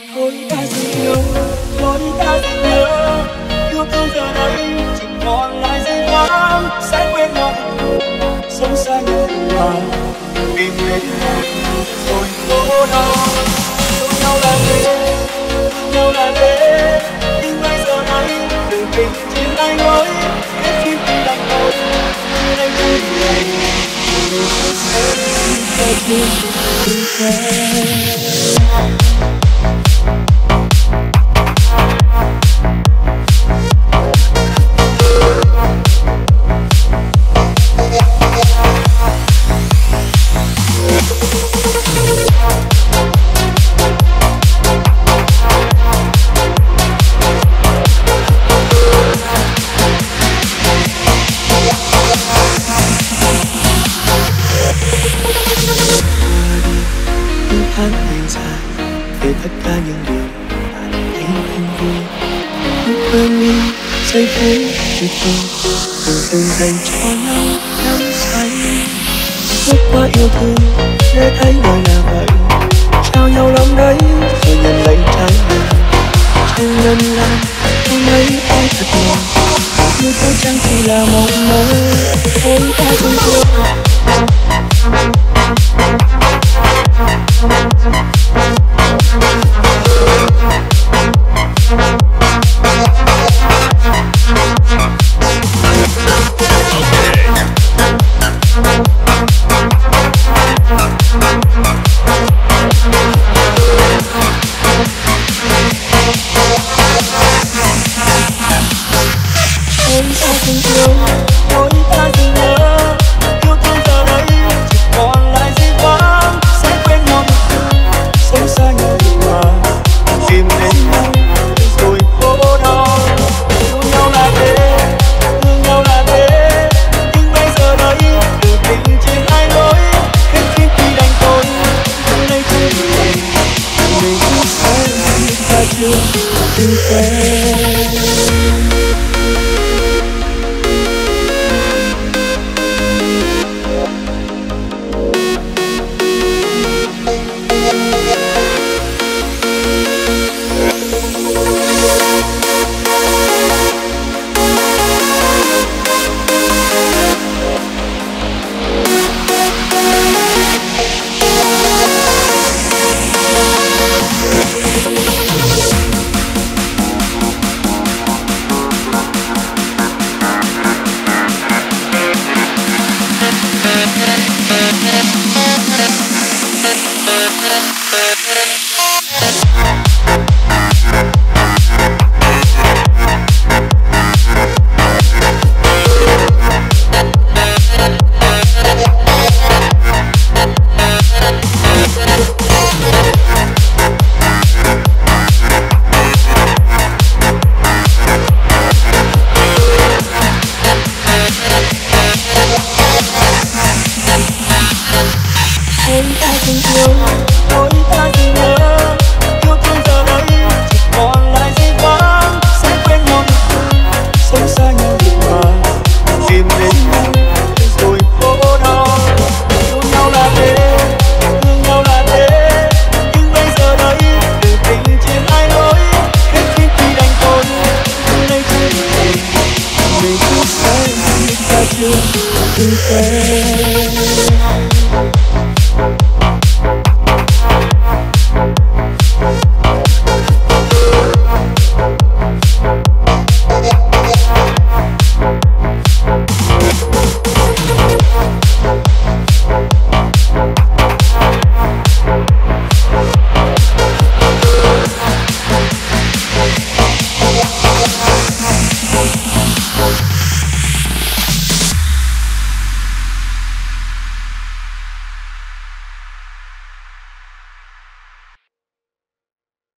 Thôi ta dừng yêu, thôi ta dừng nhớ, yêu thương giờ đây chỉ còn lại giây thoáng sẽ quên mọi sống xa nhau mà tìm đến nhau rồi cố đau. Yêu nhau là thế, yêu nhau là thế, nhưng bây giờ đây từ tình trên hai lối hết khi tình đành thôi như anh vui này người sẽ sẽ chưa từng quen. Tháng ngày dài về tất cả những điều bạn thấy không vui, cứ quên đi giây phút tuyệt vời từng dành cho nhau đắm say. Bước qua yêu thương để thấy đời là vậy, trao nhau lòng đấy rồi nhận lấy trái lại. Trên lần lần tôi thấy ai thật lòng, như tôi chẳng chỉ là mộng mơ. Thôi ta dừng yêu. Thôi ta dừng nhớ, yêu thương giờ đây chỉ còn lại giây thoáng sẽ quên nhau sống xa nhau mà tìm đến nhau rồi cố đau. Yêu nhau là thế, thương nhau là thế, nhưng bây giờ đây từ tình trên hai lối hết khi đành thôi nơi đây không thể mình cũng sẽ ta chưa từng quen. We'll be right back.